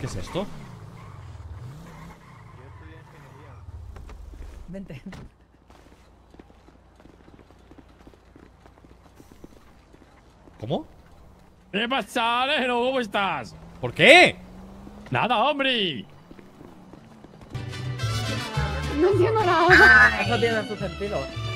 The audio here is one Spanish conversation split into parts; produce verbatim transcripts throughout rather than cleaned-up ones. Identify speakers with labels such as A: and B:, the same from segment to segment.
A: ¿Qué es esto?
B: Vente.
A: ¿Cómo?
C: ¿Qué pasa, Nero? ¿Cómo estás?
A: ¿Por qué?
C: Nada, hombre.
D: No entiendo nada.
B: Eso tiene su sentido.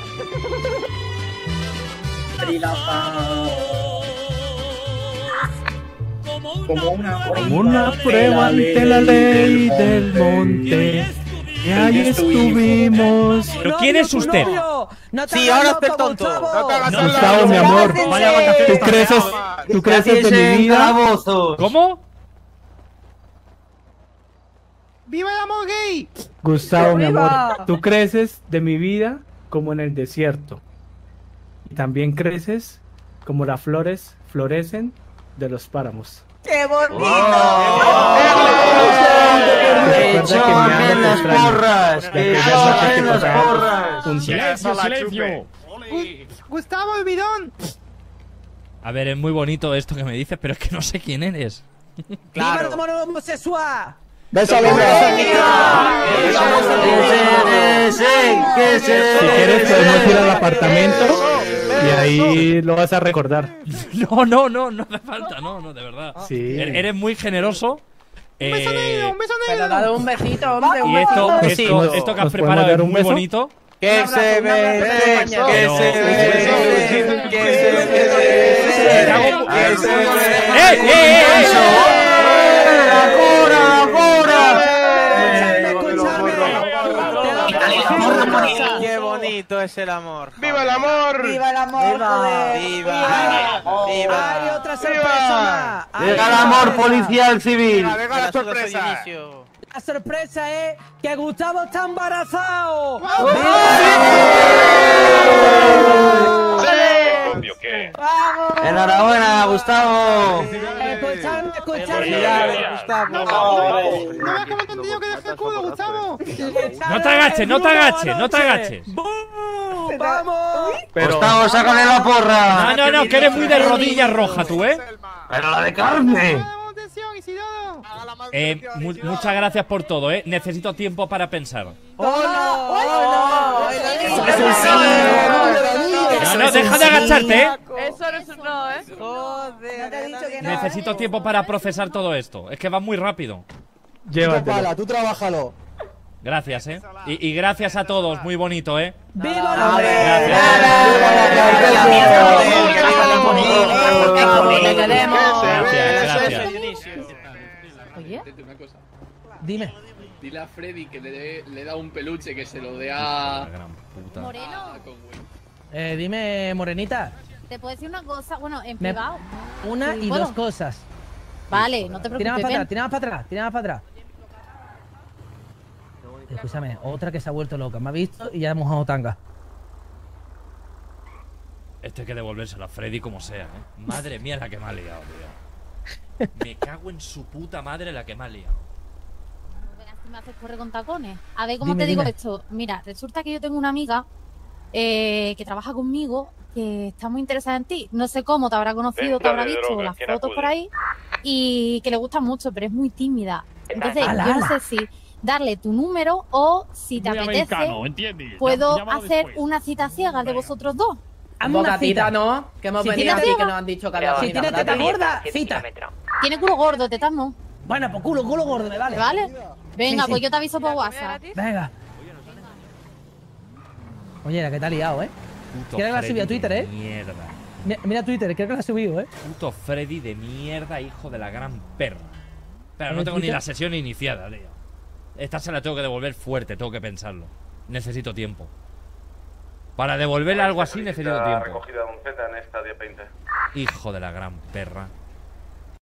E: Como una
F: Como una prueba ante la ley del monte. Y ahí estuvimos.
A: ¿Pero quién es usted?
B: Sí, ahora estoy tonto.
F: Gustavo, mi amor. ¿Tú creces, tú creces de mi vida?
A: ¿Cómo?
G: ¡Viva el amor gay!
F: Gustavo, mi
B: ¡Viva!
F: amor. Tú creces de mi vida como en el desierto. Y también creces como las flores florecen de los páramos.
B: ¡Qué bonito!
F: ¡Recuerda las porras!
C: Silencio, silencio.
G: ¡Gustavo, el bidón!
A: A ver, es muy bonito esto que me dices, pero es que no sé quién eres.
B: ¡Viva el amor homosexual!
F: ¡Bésalo! Si quieres podemos ir al apartamento y ahí lo vas a recordar.
A: No, no, no, no hace falta, no, no, de verdad.
F: Sí.
A: E- Eres muy generoso.
G: ¡Un beso negro, un beso
B: Pero dale
G: negro!
B: un besito, hombre, un
A: Y esto,
B: besito.
F: Sí,
A: esto,
F: nos-
A: esto que has
F: ¿nos podemos
A: preparado
F: dar
A: es
F: un
A: muy
F: beso?
A: bonito.
B: Que se ve, que se
A: Pero-
B: ve, que se ve,
A: ¡Eh, eh, eh!
H: Qué bonito es el amor.
E: ¡Viva el amor!
B: ¡Viva el amor! joder!
H: Viva, viva.
B: ¡Hay otra sorpresa más!
F: ¡Viva el amor policial civil!
E: Venga, venga la sorpresa.
H: Inicio.
B: La sorpresa es que Gustavo está embarazado.
E: ¿Qué?
B: ¡Vamos!
F: ¡Enhorabuena, Gustavo!
B: Escuchadme, escuchadme.
G: ¡No, no me has entendido que deje el culo, Gustavo!
A: No te agaches, no te agaches, no te agaches.
B: ¡Vamos!
F: Gustavo, sácale la porra.
A: No, no, no, que eres muy de rodilla roja tú, ¿eh?
F: Pero la de carne.
G: ¡Dame atención, Isidoro!
A: Eh, mu- muchas gracias por todo, ¿eh? Necesito tiempo para pensar.
B: ¡Oh, no! ¡Oh,
A: No, no, deja de agacharte, ¿eh?
D: Eso no es un no, ¿eh?
B: Joder,
A: Necesito tiempo para procesar todo esto. Es que va muy rápido.
F: Llévatelo.
I: Tú trabájalo.
A: Gracias, ¿eh? Y, y gracias a todos, muy bonito, ¿eh?
B: ¡Viva el amor! ¡Te queremos!
A: Gracias, gracias.
D: Oye,
C: Una cosa.
B: Dime.
C: Dile a Freddy que le, dé- le da un peluche que se lo dé a.
A: La gran puta.
D: Moreno,
C: a Conway.
B: Eh, dime, morenita.
D: te puedo decir una cosa, bueno, en
B: Me-
D: privado.
B: Una
D: Sí,
B: y
D: ¿puedo?
B: dos cosas.
D: Vale, no te
B: Tira más
D: preocupes,
B: para atrás,
D: ven.
B: tira más para atrás, tira más para atrás. Escúchame, otra que se ha vuelto loca. Me ha visto y ya hemos mojado tanga.
A: Esto hay que devolvérselo a Freddy como sea, ¿eh? Madre mía la que me ha liado, tío. Me cago en su puta madre la que me ha liado.
D: No veas si me haces correr con tacones. A ver, ¿cómo
B: Dime,
D: te digo
B: dime.
D: esto? Mira, resulta que yo tengo una amiga eh, que trabaja conmigo que está muy interesada en ti. No sé cómo, te habrá conocido, te
E: Venta
D: habrá
E: de
D: visto
E: drogas,
D: las
E: ¿quién
D: fotos
E: acude?
D: por ahí y que le gusta mucho, pero es muy tímida. Entonces,
B: Ala,
D: yo no
B: ala.
D: sé si darle tu número o si te
C: Muy
D: apetece,
C: americano, ¿entiendes?
D: puedo
C: Llámalo
D: hacer
C: después.
D: una cita ciega de vosotros dos.
B: Hazme una cita.
H: ¿no? Que hemos
B: Si
H: venido
B: tienes
H: aquí
B: teta-
H: que nos han dicho que había
B: Si tienes teta gorda, cita.
D: Tiene culo gordo, tetas no.
B: Bueno, pues culo, culo gordo, me vale.
D: ¿Vale? Venga,
B: Sí, sí.
D: pues yo te aviso por WhatsApp.
B: Venga. Oye, la que te ha liado, ¿eh?
A: Puto
B: Creo que la
A: Freddy
B: subí a Twitter,
A: de
B: ¿eh?
A: Mierda.
B: Mira, mira Twitter, creo que la ha subido, ¿eh?
A: Puto Freddy de mierda, hijo de la gran perra. Pero no
B: ¿En
A: tengo ni
B: Twitter?
A: la sesión iniciada, tío. Esta se la tengo que devolver fuerte, tengo que pensarlo. Necesito tiempo. Para devolverle algo así necesito tiempo.
E: Recogida de un Z en esta diez veinte.
A: Hijo de la gran perra.